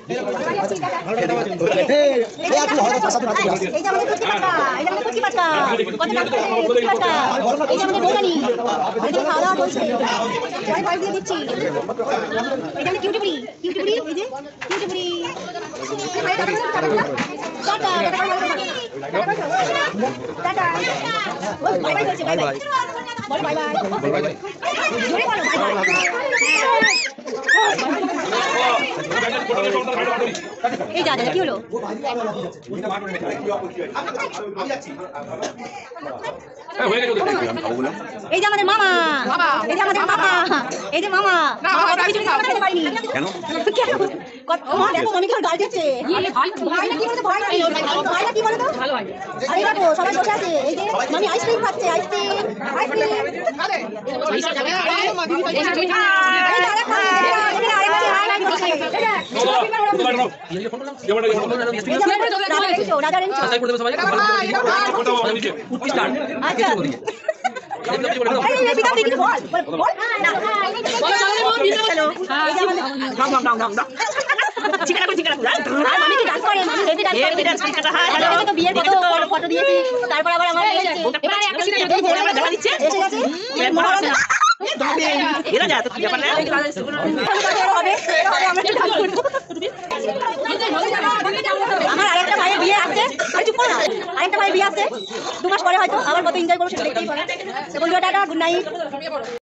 এই যা কি হলো এই যে আমাদের মামা এই যে আমাদের মামা এই যে মামা কেন গাল দিচ্ছে সবাই বসে আছে এই যে আমি আইসক্রিম খাচ্ছে ফটো দিয়েছি তারপর আবার আমার আমার আরেকটা ভাইয়ের বিয়ে আছে আরেকটা ভাইয়ের বিয়ে আছে 2 মাস পরে হয়তো আবার কত এনজয় করবো সেটা দেখতেই পাবে। বন্ধুরা টাটা, গুড নাইট।